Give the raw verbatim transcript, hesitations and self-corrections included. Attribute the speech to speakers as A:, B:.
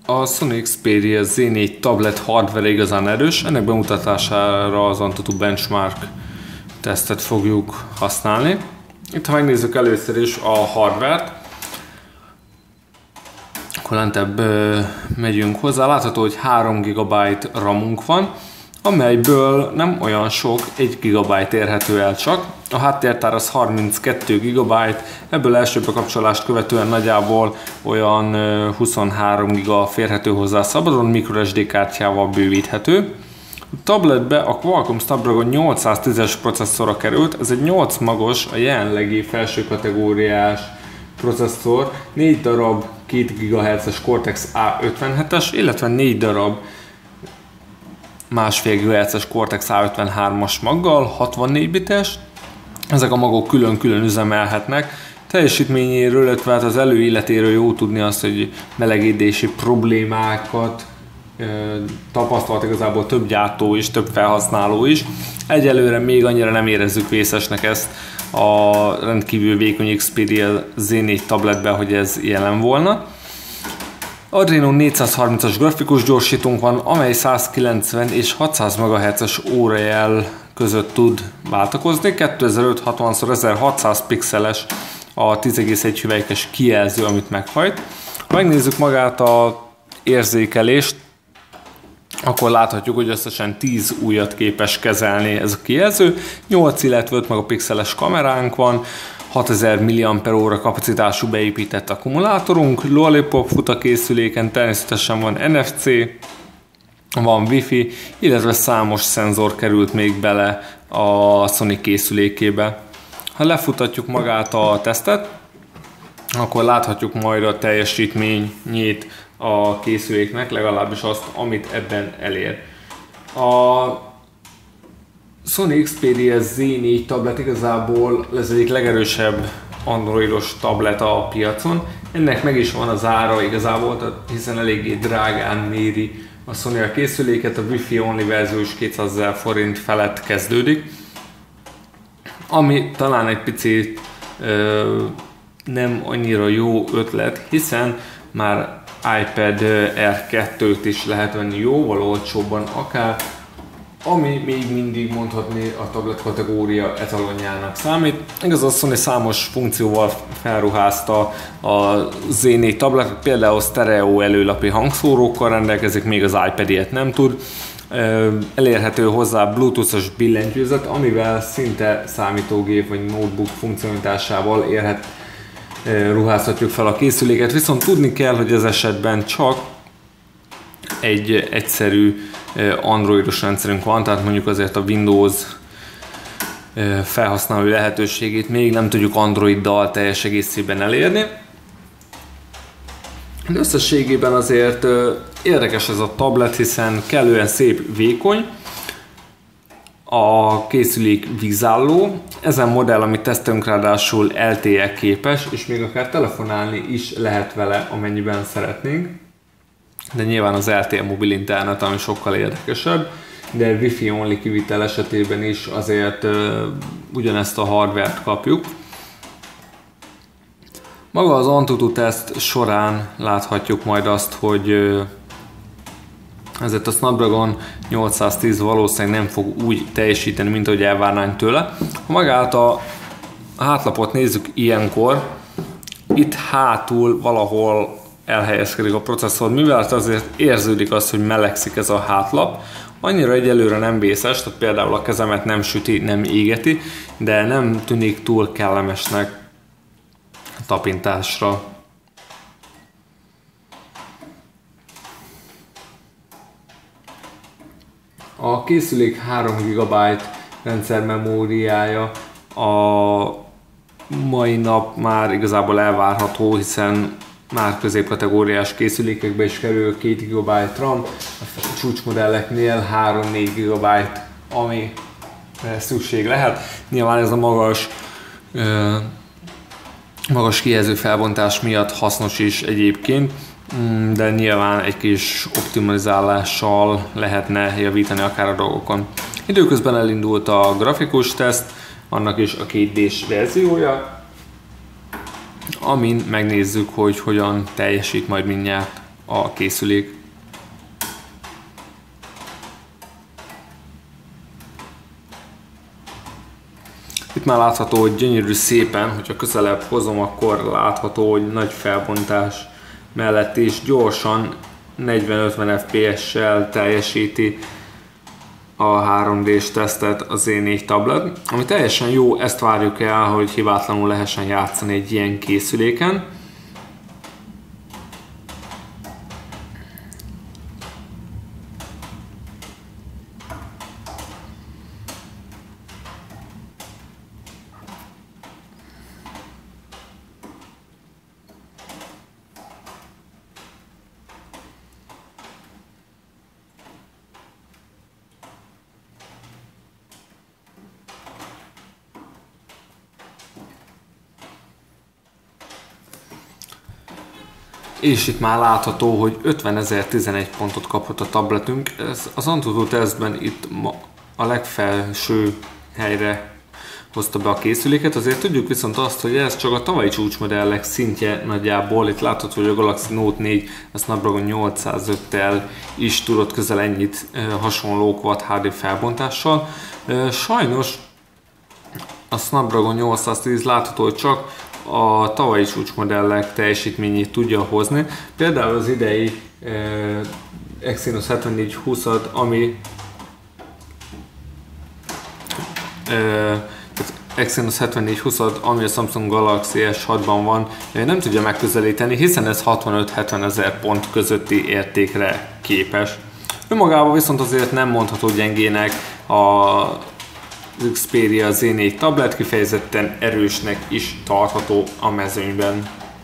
A: A Sony Xperia Z négy tablet hardware igazán erős, ennek bemutatására az Antutu Benchmark tesztet fogjuk használni. Itt ha megnézzük először is a hardware-t, akkor lentebb megyünk hozzá. Látható, hogy három gigabyte ramunk van, amelyből nem olyan sok, egy gigabyte érhető el csak. A háttértár az harminckettő gigabyte, ebből első bekapcsolást követően nagyjából olyan huszonhárom giga férhető hozzá szabadon, microSD kártyával bővíthető. A tabletbe a Qualcomm Snapdragon nyolcszáztízes processzora került, ez egy nyolc magos, a jelenlegi felső kategóriás processzor, négy darab két gigahertzes Cortex A ötvenhetes, illetve négy darab másfél gigahertzes Cortex A ötvenhármas maggal, hatvannégy bites. Ezek a magok külön-külön üzemelhetnek. Teljesítményéről, illetve az előéletéről jó tudni azt, hogy melegedési problémákat e, tapasztalt igazából több gyártó is, több felhasználó is. Egyelőre még annyira nem érezzük vészesnek ezt a rendkívül vékony Xperia Z négy tabletben, hogy ez jelen volna. Adreno négyszázharmincas grafikus gyorsítónk van, amely százkilencven és hatszáz megahertzes órajel között tud váltakozni. kétezer-ötszázhatvan szor ezerhatszáz pixeles a tíz egész egy hüvelykes kijelző, amit meghajt. Ha megnézzük magát az érzékelést, akkor láthatjuk, hogy összesen tíz ujjat képes kezelni ez a kijelző. nyolc, illetve öt megapixeles kameránk van, hatezer milliampere óra kapacitású beépített akkumulátorunk, Lollipop fut a készüléken, természetesen van en ef cé, van Wi-Fi, illetve számos szenzor került még bele a Sony készülékébe. Ha lefutatjuk magát a tesztet, akkor láthatjuk majd a teljesítményét a készüléknek, legalábbis azt, amit ebben elér. A Sony Xperia Z négy tablet igazából ez egyik legerősebb androidos tablet a piacon. Ennek meg is van az ára igazából, hiszen eléggé drágán méri a Sony a készüléket, a Wi-Fi only verzió is kétszázezer forint felett kezdődik. Ami talán egy picit ö, nem annyira jó ötlet, hiszen már iPad Air kettőt is lehet venni jóval olcsóbban akár, ami még mindig mondhatni a tablet kategória etalonjának számít. Igaz, a Sony számos funkcióval felruházta a Z négy tablet, például sztereó előlapi hangszórókkal rendelkezik, még az iPad ilyet nem tud. Elérhető hozzá Bluetooth-os billentyűzet, amivel szinte számítógép vagy notebook funkcionalitásával érhet, ruházhatjuk fel a készüléket, viszont tudni kell, hogy ez esetben csak egy egyszerű androidos rendszerünk van, tehát mondjuk azért a Windows felhasználói lehetőségét még nem tudjuk Androiddal teljes egészében elérni. De összességében azért érdekes ez a tablet, hiszen kellően szép, vékony, a készülék vízálló, ezen modell, amit tesztelünk, ráadásul el té e képes, és még akár telefonálni is lehet vele, amennyiben szeretnénk. De nyilván az el té e mobil internet, ami sokkal érdekesebb, de Wi-Fi only kivitel esetében is azért uh, ugyanezt a hardware-t kapjuk. Maga az Antutu teszt során láthatjuk majd azt, hogy uh, ezért a Snapdragon nyolcszáztíz valószínűleg nem fog úgy teljesíteni, mint ahogy elvárnánk tőle. Ha magát a hátlapot nézzük ilyenkor, itt hátul valahol elhelyezkedik a processzor, mivel azért érződik az, hogy melegszik ez a hátlap. Annyira egyelőre nem vészes, tehát például a kezemet nem süti, nem égeti, de nem tűnik túl kellemesnek a tapintásra. A készülék három gigabyte rendszermemóriája a mai nap már igazából elvárható, hiszen már középkategóriás készülékekbe is kerül két gigabyte RAM, a csúcsmodelleknél három-négy gigabyte, ami szükség lehet. Nyilván ez a magas, magas kijelző felbontás miatt hasznos is egyébként, de nyilván egy kis optimalizálással lehetne javítani akár a dolgokon. Időközben elindult a grafikus teszt, annak is a két dés verziója, amin megnézzük, hogy hogyan teljesít majd mindjárt a készülék. Itt már látható, hogy gyönyörű szépen, hogyha közelebb hozom, akkor látható, hogy nagy felbontás mellett is gyorsan negyven-ötven ef pé es-sel teljesíti a három dés tesztet az zé négy tablet, ami teljesen jó, ezt várjuk el, hogy hibátlanul lehessen játszani egy ilyen készüléken. És itt már látható, hogy ötvenezer-tizenegy pontot kapott a tabletünk. Ez az Antutu tesztben itt a legfelső helyre hozta be a készüléket. Azért tudjuk viszont azt, hogy ez csak a tavalyi csúcsmodellek szintje nagyjából. Itt látható, hogy a Galaxy Note négy a Snapdragon nyolcszázöttel is tudott közel ennyit hasonló Quad há dé felbontással. Sajnos a Snapdragon nyolcszáztíz látható, hogy csak a tavalyi csúcsmodellek teljesítményét tudja hozni. Például az idei eh, Exynos hetvennégy húszad, ami eh, Exynos hetvennégy húszad, ami a Samsung Galaxy es hatban van, eh, nem tudja megközelíteni, hiszen ez hatvanöt-hetven ezer pont közötti értékre képes. Önmagában viszont azért nem mondható gyengének a Xperia zé négy tablet, kifejezetten erősnek is tartható a mezőnyben.